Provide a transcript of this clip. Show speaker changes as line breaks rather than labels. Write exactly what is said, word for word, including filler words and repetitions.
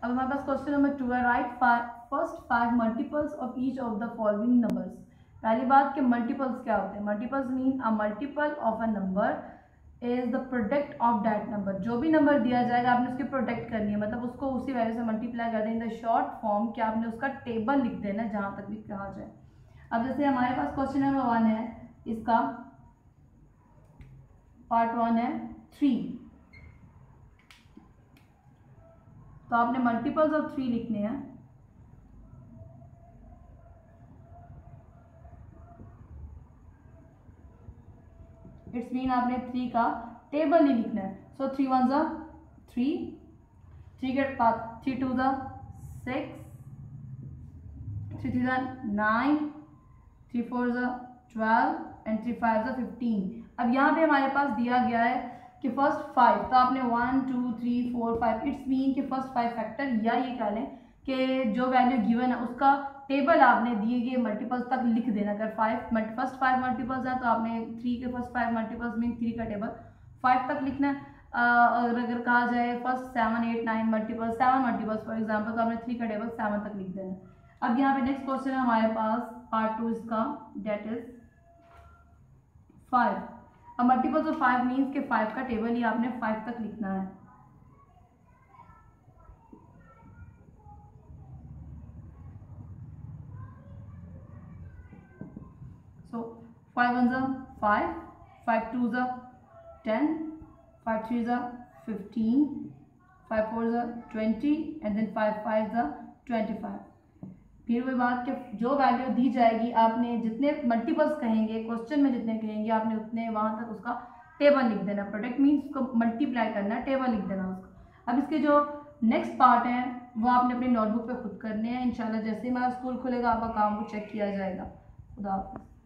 अब हमारे पास क्वेश्चन नंबर टू है, write first five multiples of each of the following numbers. पहली बात कि मल्टीपल्स क्या होते हैं। Multiples mean a multiple of a number is the product of that number. जो भी नंबर दिया जाएगा आपने उसकी प्रोडक्ट करनी है, मतलब उसको उसी वैल्यू से मल्टीप्लाई कर दें इन द शॉर्ट फॉर्म कि आपने उसका टेबल लिख देना जहाँ तक भी कहा जाए। अब जैसे हमारे पास क्वेश्चन नंबर वन है, इसका पार्ट वन है थ्री, तो आपने मल्टीपल्स ऑफ थ्री लिखने हैं। इट्स मीन आपने थ्री का टेबल ही लिखना है। सो थ्री वन ज़ा थ्री, थ्री के बाद थ्री टू ज़ा सिक्स, थ्री थ्री ज़ा नाइन, थ्री फोर ज़ा ट्वेल्व एंड थ्री फाइव ज़ा फिफ्टीन। अब यहाँ पे हमारे पास दिया गया है कि फर्स्ट फाइव, तो आपने one two three four five, it's mean कि फर्स्ट फाइव फैक्टर, या ये कह लें कि जो वैल्यू गिवन है उसका टेबल आपने दिए गए मल्टीपल्स तक लिख देना। अगर फाइव फर्स्ट फाइव मल्टीपल्स हैं तो आपने थ्री के first five multiples mean three का टेबल फाइव तक लिखना है। और अगर कहा जाए first seven eight nine multiples, seven multiples for example, तो आपने थ्री का टेबल सेवन तक लिख देना। अब यहाँ पे नेक्स्ट क्वेश्चन है हमारे पास पार्ट टू इसका, डेट इज फाइव। अब मल्टीपल्स ऑफ फाइव मीन्स के फाइव का टेबल ही आपने फाइव तक लिखना है। So five ones are five, five twos are ten, five threes are fifteen, five fours are twenty, and then five fives are twenty-five. फिर वही बात कि जो वैल्यू दी जाएगी आपने जितने मल्टीपल्स कहेंगे क्वेश्चन में, जितने कहेंगे आपने उतने वहां तक उसका टेबल लिख देना। प्रोडक्ट मीन्स उसको मल्टीप्लाई करना, टेबल लिख देना उसका। अब इसके जो नेक्स्ट पार्ट है वो आपने अपनी नोटबुक पे खुद करने हैं। इंशाल्लाह जैसे ही हमारा स्कूल खुलेगा आपका काम को चेक किया जाएगा। खुदा हाफिज़।